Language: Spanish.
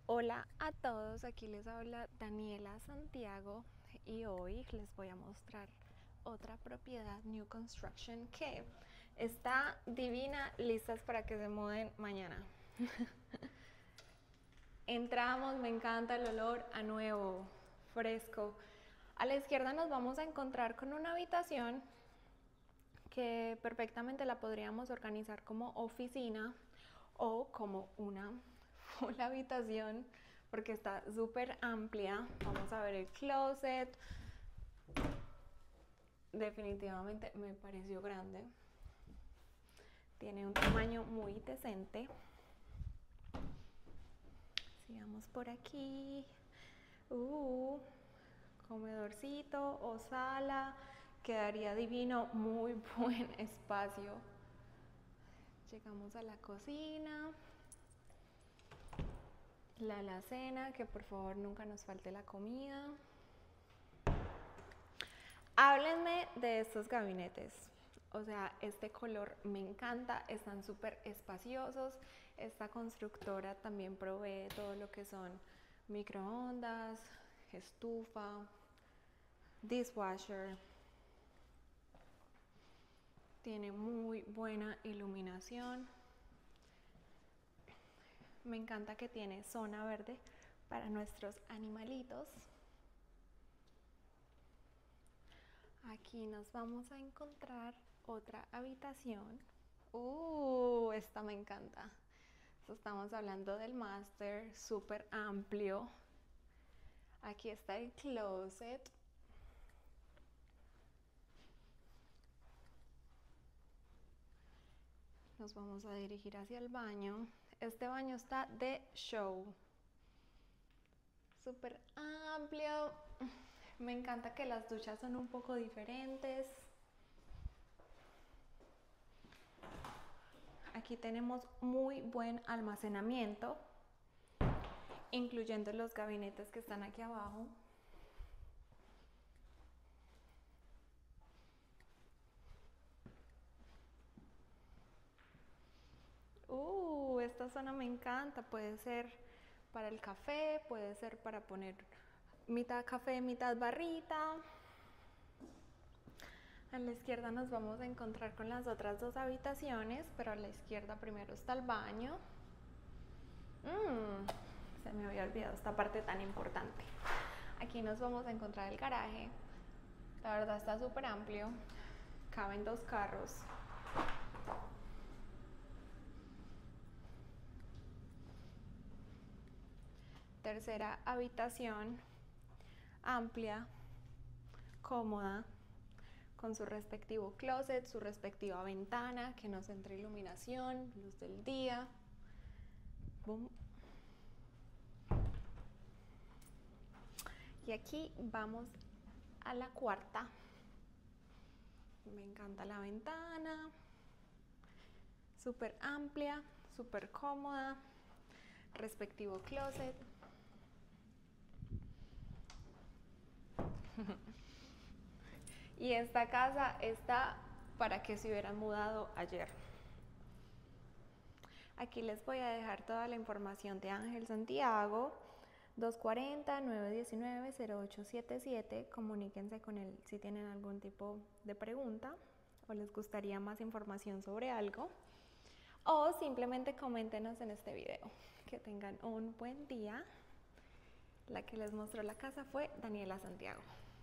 Hola a todos, aquí les habla Daniela Santiago y hoy les voy a mostrar otra propiedad New Construction que está divina, listas para que se muden mañana. Entramos, me encanta el olor a nuevo, fresco. A la izquierda nos vamos a encontrar con una habitación que perfectamente la podríamos organizar como oficina o como una full habitación porque está súper amplia. Vamos a ver el closet. Definitivamente me pareció grande. Tiene un tamaño muy decente. Sigamos por aquí. Comedorcito o sala. Quedaría divino, muy buen espacio. Llegamos a la cocina. La alacena, que por favor nunca nos falte la comida. Háblenme de estos gabinetes. O sea, este color me encanta, están súper espaciosos. Esta constructora también provee todo lo que son microondas, estufa, dishwasher. Tiene muy buena iluminación. Me encanta que tiene zona verde para nuestros animalitos. Aquí nos vamos a encontrar otra habitación. Esta me encanta. Estamos hablando del master, súper amplio. Aquí está el closet. Nos vamos a dirigir hacia el baño. Este baño está de show. Súper amplio. Me encanta que las duchas son un poco diferentes. Aquí tenemos muy buen almacenamiento, incluyendo los gabinetes que están aquí abajo. Esta zona me encanta. Puede ser para el café, puede ser para poner mitad café, mitad barrita. A la izquierda nos vamos a encontrar con las otras dos habitaciones, pero a la izquierda primero está el baño. Se me había olvidado esta parte tan importante. Aquí nos vamos a encontrar el garaje. La verdad está súper amplio. Caben dos carros. Tercera habitación, amplia, cómoda, con su respectivo closet, su respectiva ventana que nos entre iluminación, luz del día. Boom. Y aquí vamos a la cuarta. Me encanta la ventana, súper amplia, súper cómoda, respectivo closet. Y esta casa está para que se hubieran mudado ayer. Aquí les voy a dejar toda la información de Ángel Santiago, 240-919-0877. Comuníquense con él si tienen algún tipo de pregunta o les gustaría más información sobre algo. O simplemente coméntenos en este video. Que tengan un buen día. La que les mostró la casa fue Daniela Santiago.